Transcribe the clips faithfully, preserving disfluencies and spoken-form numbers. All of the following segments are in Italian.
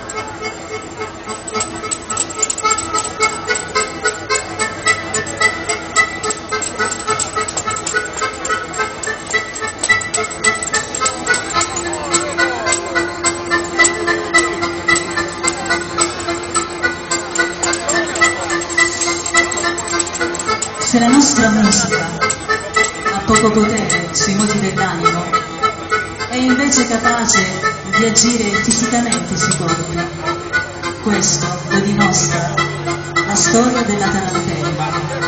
Se la nostra musica ha poco potere sui moti dell'animo, è invece capace di agire fisicamente sui corpi. Questo lo dimostra la storia della tarantella.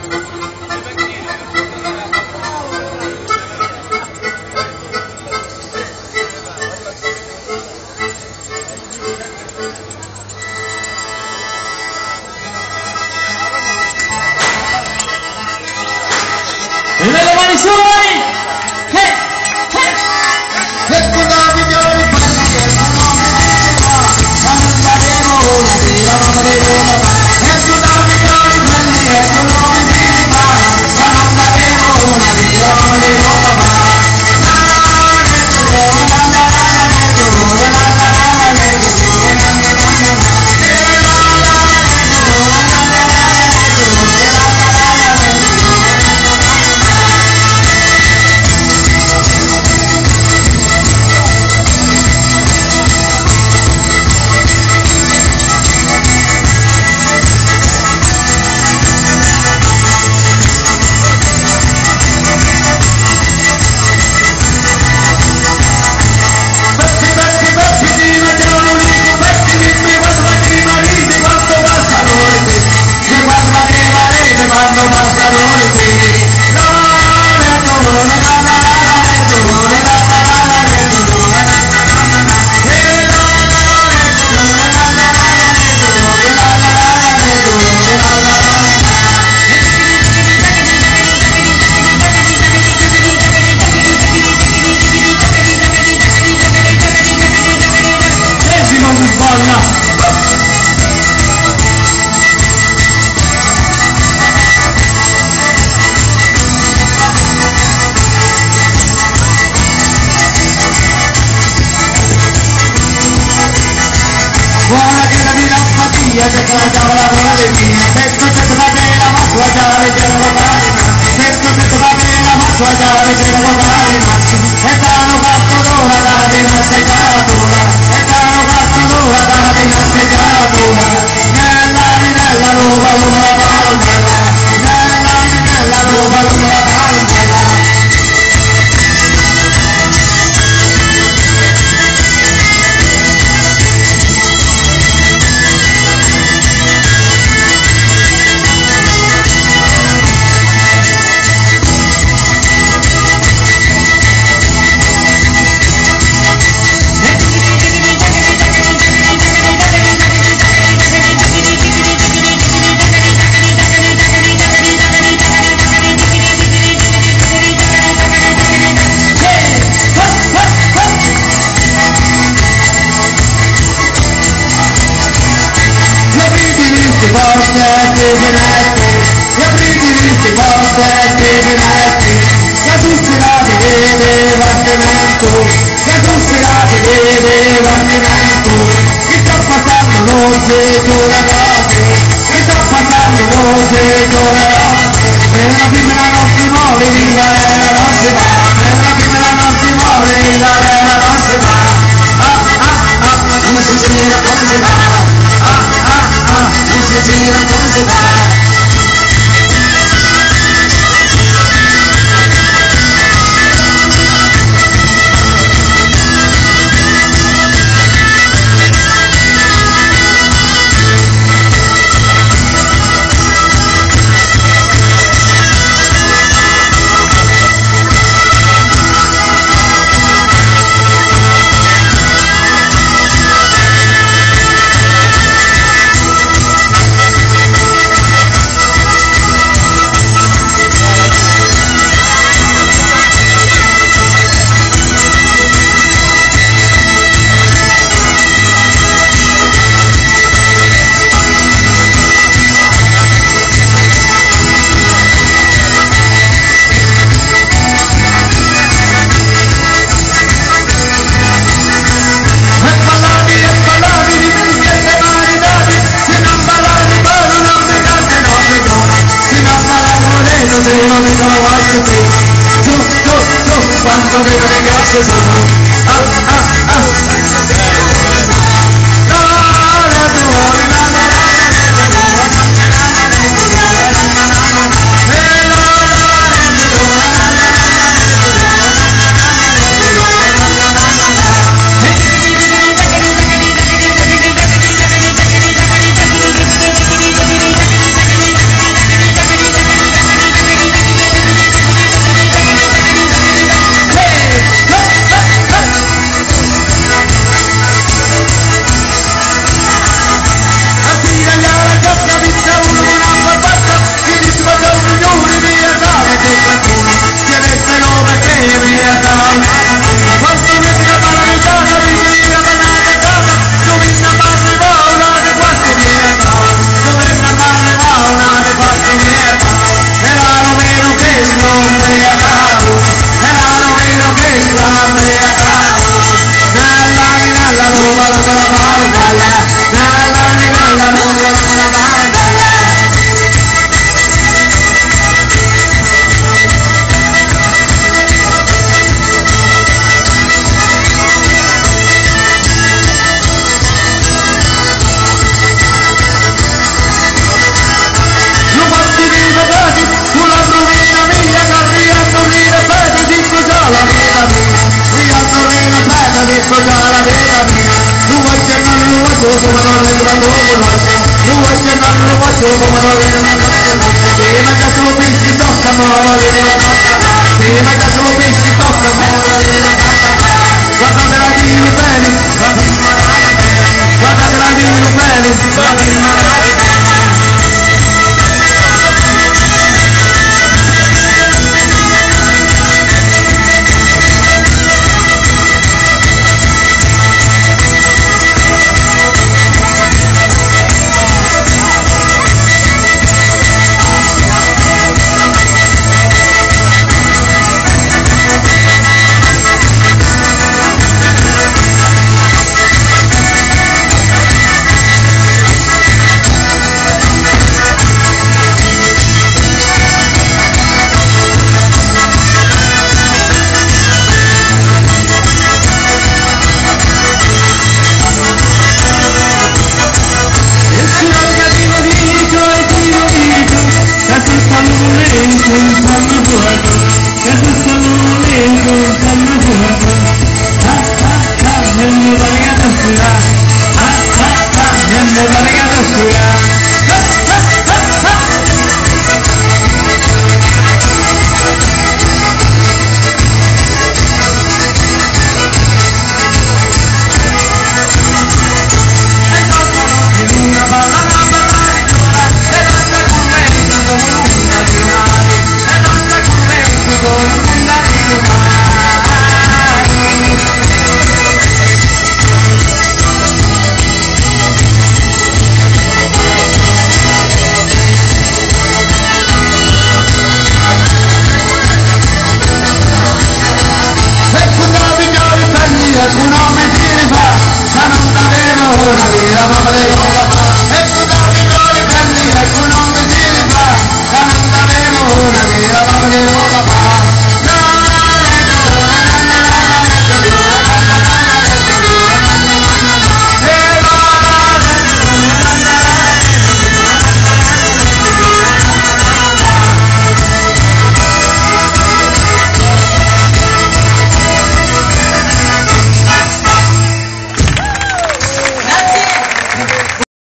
E nelle mani suoi! Eh, eh. E con la migliore quelli che non vedeva, andremo una sera, non vedeva. E con la migliore quelli che non vedeva, andremo una sera, non vedeva. Buona che la vita fatia, se la tavola con la via, detto se tu va bene la ma tua chiave ce la votare, detto se tu va bene la ma tua chiave ce la votare, e t'hanno fatto d'ora da dinasteggiatura, e t'hanno fatto d'ora da dinasteggiatura, nella minella ruba l'una palmella, nella minella ruba l'una palmella. E apriti queste porte che venetti, che tu sperate vede l'ardimento, che tu sperate vede l'ardimento, che sta passando noce giornate, che sta passando noce giornate, e la prima non si muove, viva la non si va, e la prima non si muove, viva la non si va, ah ah ah, come si gira, come si va, ah ah ah, come si gira, come si va. come non è la nuvola, non vuoi che non lo faccio come non è la nuvola, prima che tu mi si tocca muore, prima che tu mi si tocca muore, guardate la vino bene, guardate la vino bene, guardate la vino bene. Un nome si fa, ma non davvero, la mamma